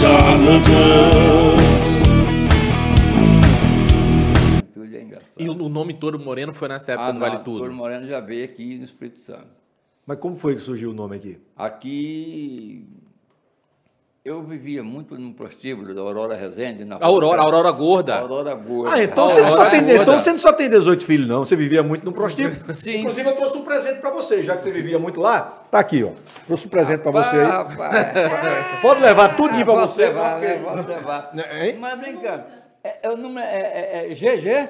solid girl. Tudo é engraçado. E o nome Touro Moreno foi nessa época do Vale não, Tudo? Touro Moreno já veio aqui no Espírito Santo. Mas como foi que surgiu o nome aqui? Aqui, eu vivia muito no prostíbulo da Aurora Rezende. Na Aurora Gorda. Aurora Gorda. Ah, então você, não só tem, Gorda. então você não só tem 18 filhos, não. Você vivia muito no prostíbulo. Sim. Inclusive, eu trouxe um presente pra você, já que você vivia muito lá. Tá aqui, ó. Trouxe um presente pra você aí. Rapaz. Pode levar tudinho pra Posso você. levar, porque- né? Posso levar. Hein? Mas brincando, o número é GG?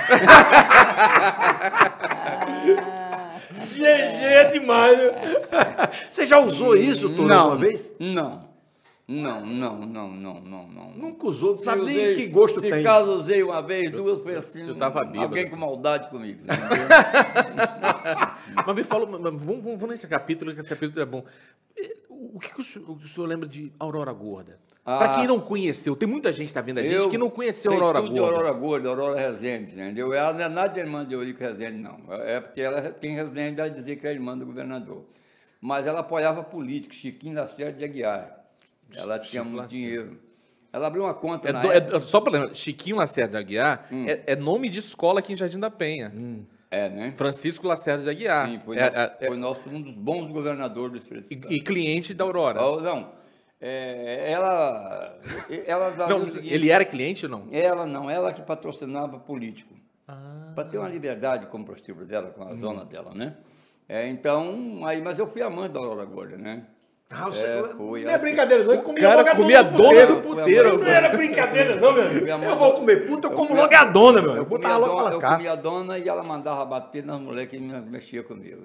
GG é demais. Viu? Você já usou isso, Toro, alguma vez? Não. Não. Nunca usou, não sabe Eu nem usei- que gosto se tem. caso usei uma vez, duas, foi assim. eu tava bêbado. Alguém com maldade comigo. Você entendeu? Mas me fala, vamos nesse capítulo, que esse capítulo é bom. O que o senhor lembra de Aurora Gorda? Para quem não conheceu, tem muita gente que está vendo a gente que não conheceu a sei Aurora tudo de Gorda. Aurora Gorda, Aurora Rezende, entendeu? Ela não é nada de irmã de Eurico Rezende, não. É porque ela tem Rezende, ela dizia que era irmã do governador. Mas ela apoiava políticos, Chiquinho Lacerda de Aguiar. Ela tinha muito dinheiro. Ela abriu uma conta na época. Só para lembrar, Chiquinho Lacerda de Aguiar é nome de escola aqui em Jardim da Penha. É, né? Francisco Lacerda de Aguiar. Sim, foi um dos bons governadores do Espírito Santo. E cliente da Aurora. Não, ela Não, o seguinte, ele era cliente ou não? ela que patrocinava político. Para ter uma liberdade como prostíbulo dela, com a zona dela, né? Mas eu fui amante da Aurora Gorda, né? Ah, você foi. não é brincadeira, não. Ele comia cara logo a comia a do dona do puteiro. puteiro. Não era brincadeira, não, meu amigo. Eu vou comer puta, eu como logo a dona, meu amigo. Botava logo pra Eu lascar. comia a dona e ela mandava bater nas mulheres que mexiam comigo.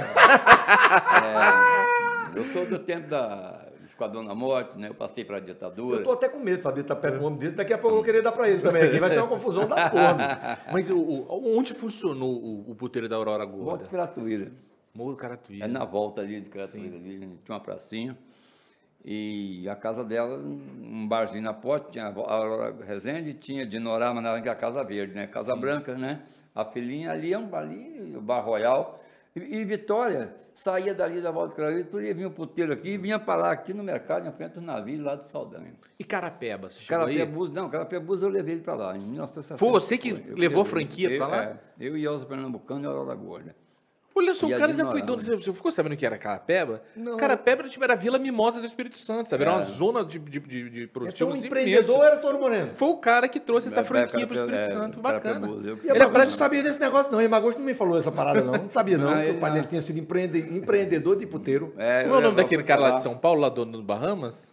Eu sou do tempo da Esquadrão da Morte, né? Eu passei para a ditadura. Eu tô até com medo, Fabio, tá perto do nome desse. Daqui a pouco eu vou querer dar pra ele também aqui. Vai ser uma confusão da porra. Mas onde funcionou o puteiro da Aurora Volta Gorda? de Cratuíra. Morro do Caratuí. É na volta ali de Cratuíra. Ali, tinha uma pracinha. E a casa dela, um barzinho na porta, tinha a Aurora Rezende, tinha Dinorama, que é a Casa Verde, né? Casa Branca, né? A filhinha ali, o Bar Royal. E Vitória saía dali da volta de Cratuíra, tu ia vir o puteiro aqui, vinha parar aqui no mercado, em frente do navio, lá de Saldanha. E Carapeba, você chegou aí? Carapebus eu levei ele para lá, em 1960. Foi você que Eu levou a levei. franquia para lá? Eu e Elza Pernambucano e a Aurora Gorda. Olha só, E o a cara já Dinorama. foi dono. Você ficou sabendo que era Carapeba? Não. Carapeba era a Vila Mimosa do Espírito Santo, sabe? Era uma zona de Então, prostíbulos o empreendedor era Toro Moreno. Foi o cara que trouxe essa franquia para o Carapeba, Espírito Santo. Bacana. Carapebus, E a Ele é Magosto praticamente- não sabia desse negócio, não. E Magosto não me falou essa parada, não. Não sabia, não. Não, Que o pai ele dele tinha sido empreendedor de puteiro. Como é o nome daquele cara lá de São Paulo, lá do Bahamas?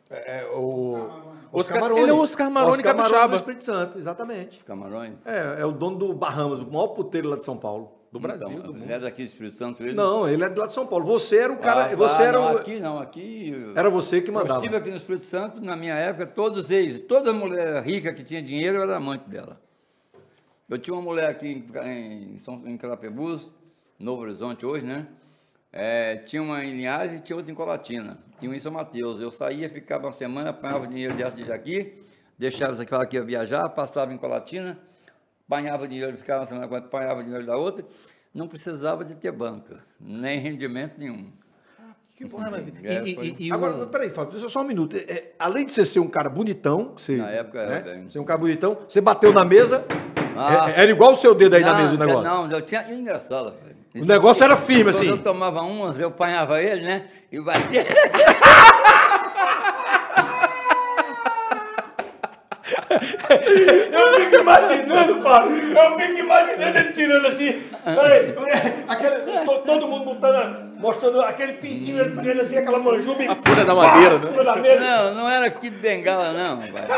Oscar Maroni. Ele é o Oscar Maroni capixaba. do Espírito Santo, exatamente. Os Camarões. É o dono do Bahamas, o maior puteiro lá de São Paulo. Do Brasil, do Ele mundo. é daqui do Espírito Santo, ele? Não, ele é de lá de São Paulo. Você era o cara. Aqui. Era você que Eu mandava. estive aqui no Espírito Santo, na minha época, toda mulher rica que tinha dinheiro, eu era amante dela. Eu tinha uma mulher aqui em Carapebus, Novo Horizonte hoje, né? Tinha uma em Linhares e tinha outra em Colatina. Tinha uma em São Mateus. Eu saía, ficava uma semana, apanhava o dinheiro dessa de aqui, deixava essa que falava que ia viajar, passava em Colatina, apanhava o dinheiro, ficava uma semana, apanhava o dinheiro da outra. Não precisava de ter banca, nem rendimento nenhum. Que porra, mas- Agora, peraí, Fábio, deixa só um minuto. Além de você ser um cara bonitão, que você, Na época era, bem. ser um cara bonitão, você bateu na mesa, Ah. era igual o seu dedo aí na mesa o negócio. Não, eu tinha. Engraçado, velho. O negócio era firme, Quando assim. eu tomava umas, eu apanhava ele, né? E batia. Eu fico imaginando, Fábio. Eu fico imaginando ele tirando assim. Todo mundo mostrando aquele pintinho, ele pegando assim, aquela manjuba. A folha da madeira, em né? cima da mesa. Não era kit de bengala, não, velho.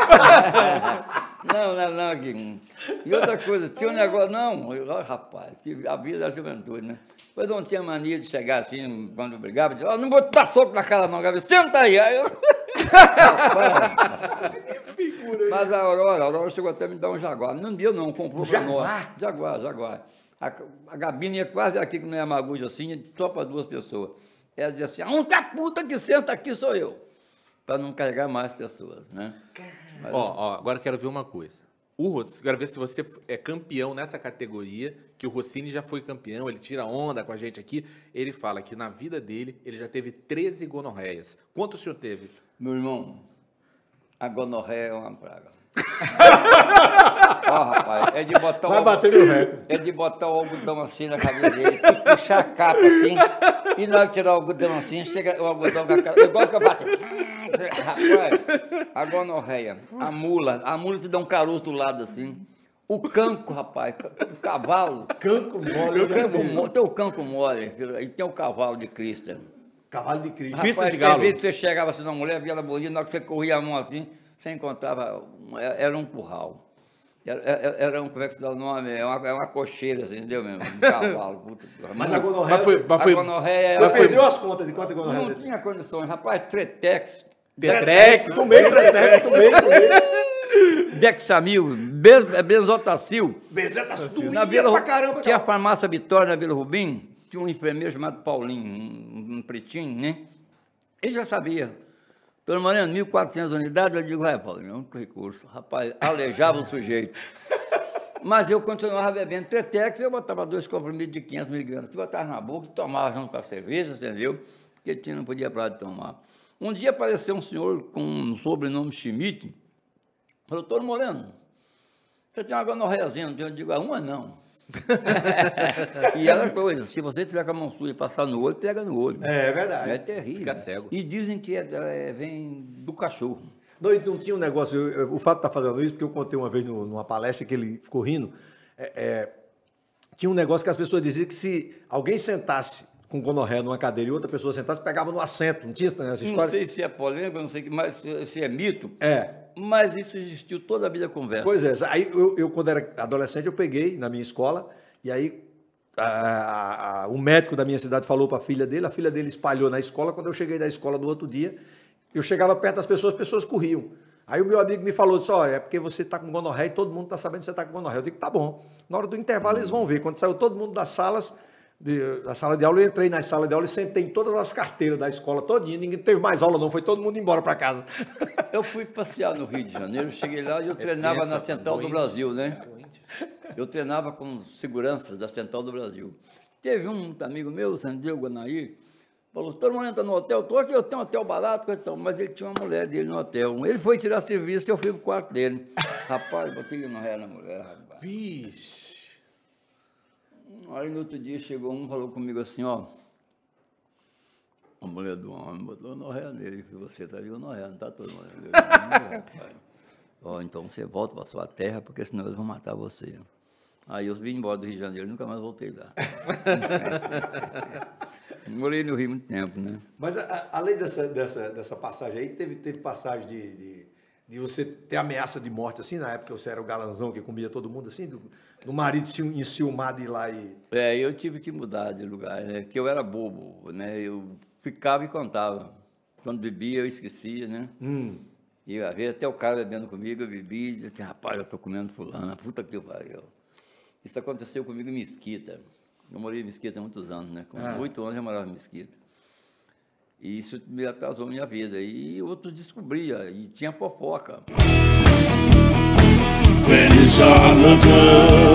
Não, aqui. E outra coisa, tinha um negócio, rapaz, que a vida da juventude, né? Depois não tinha mania de chegar assim, quando eu brigava, dizia, não vou dar soco na cara não, Gabriel, senta aí. Aí eu... Mas a Aurora chegou até a me dar um Jaguar. Não deu não, comprou pra nós. Jaguar. A Gabina ia quase aqui com minha maguja assim, só para 2 pessoas. Ela dizia assim, a única puta que senta aqui sou eu. Para não carregar mais pessoas, né? Ó, agora eu quero ver uma coisa. Quero ver se você é campeão nessa categoria, que o Rossini já foi campeão, ele tira onda com a gente aqui. Ele fala que na vida dele, ele já teve 13 gonorreias. Quanto o senhor teve? Meu irmão, A gonorreia é uma praga. Ó, rapaz, é de botar Vai bater no recorde. É de botar o algodão assim na cabeça dele, puxar a capa assim, e na hora de tirar o algodão assim, chega o algodão com a cara. Eu gosto que eu bato. Rapaz, a gonorreia, a mula te dá um caroço do lado assim. O canco, rapaz, o cavalo. Canco mole. Tem o canco mole, e tem o cavalo de Cristo. Cavalo de Cristo. Pista Rapaz, de galo. tem vez que você chegava assim numa mulher, via ela bonita, na hora que você corria a mão assim, você encontrava, era um curral. Era um, como é que se dá o nome? É uma cocheira, assim, entendeu mesmo? Um cavalo. Puta, Mas a gonorreia... Mas a gonorreia Você era... perdeu as contas de quanto a gonorreia Não você tem? tinha condições. Rapaz, Tretex, Detrex. Tomei. Dexamil, Benzotacil. Bezeta Na doía Vila, pra caramba. tinha a farmácia Vitória na Vila Rubim, tinha um enfermeiro chamado Paulinho, um pretinho, né? Ele já sabia. Pelo menos 1.400 unidades, eu digo, Paulinho, é um recurso. Rapaz, aleijava o sujeito. Mas eu continuava bebendo Tretex, eu botava 2 comprimidos de 500 miligramas. Eu botava na boca, tomava junto com a cerveja, entendeu? Porque não podia parar de tomar. Um dia apareceu um senhor com um sobrenome Schmidt, falou, doutor Moreno, você tem uma gonorreiazinha, não tem? Eu digo, uma não. E era coisa, se você tiver com a mão suja e passar no olho, pega no olho. É verdade. É terrível. Fica cego. E dizem que vem do cachorro. Não tinha um negócio, o Fábio está fazendo isso, porque eu contei uma vez numa palestra que ele ficou rindo, tinha um negócio que as pessoas diziam que se alguém sentasse com gonorreia numa cadeira e outra pessoa sentasse, pegava no assento, não tinha essa história? Não sei se é polêmica, não sei, mas se é mito. É. Mas isso existiu toda a vida conversa. Pois é, aí eu quando era adolescente, eu peguei na minha escola, e aí o médico da minha cidade falou para a filha dele espalhou na escola. Quando eu cheguei da escola do outro dia, eu chegava perto das pessoas, as pessoas corriam. Aí o meu amigo me falou, disse, é porque você está com gonorreia e todo mundo está sabendo que você está com gonorreia. Eu digo, tá bom. Na hora do intervalo eles vão ver. Quando saiu todo mundo das salas, da sala de aula, eu entrei na sala de aula e sentei em todas as carteiras da escola todinha, ninguém teve mais aula não, foi todo mundo embora para casa. Eu fui passear no Rio de Janeiro, cheguei lá e eu treinava na Central do Brasil, né? Eu treinava com segurança da Central do Brasil. Teve um amigo meu, Sandiego Guanaí, falou, todo mundo entra no hotel, estou aqui, eu tenho um hotel barato, mas ele tinha uma mulher dele no hotel. Ele foi tirar serviço e eu fui pro quarto dele. Rapaz, botei no ré na mulher, rapaz. Vixe. Aí no outro dia chegou um, falou comigo assim, a mulher do homem botou gonorreia nele, que você está de gonorreia, não está todo mundo. Então você volta para sua terra, porque senão eles vão matar você. Aí eu vim embora do Rio de Janeiro, nunca mais voltei lá. Morei no Rio muito tempo, né? Mas além dessa passagem aí, teve passagem de você ter ameaça de morte, assim, na época você era o galanzão que comia todo mundo, assim, do marido enciumado de ir lá e... Eu tive que mudar de lugar, né? Porque eu era bobo, né? Eu ficava e contava. Quando bebia, eu esquecia, né? E às vezes até o cara bebendo comigo, eu bebi e dizia, rapaz, eu tô comendo fulana, puta que pariu. Isso aconteceu comigo em Mesquita. Eu morei em Mesquita há muitos anos, né? Com 8 anos eu morava em Mesquita. E isso me atrasou a minha vida. E outros descobria, e tinha fofoca. When it's all over.